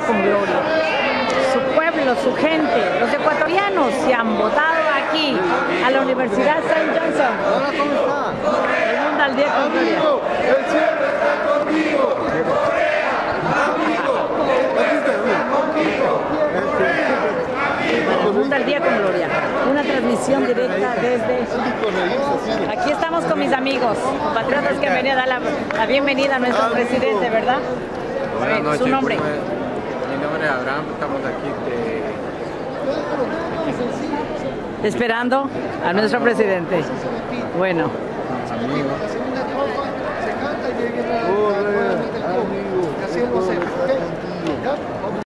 con gloria. Su pueblo, su gente, los ecuatorianos se han votado aquí a la Universidad St. Johnson. Hola, ¿cómo está? El mundo al día con gloria. El cielo está conmigo. El mundo al día con gloria. Una transmisión directa desde... Aquí estamos con mis amigos, compatriotas que han venido a dar la bienvenida a nuestro presidente, ¿verdad? Buenas noches. ¿Su nombre? Mi nombre es Abraham, estamos aquí Esperando a nuestro presidente. Bueno. amigos.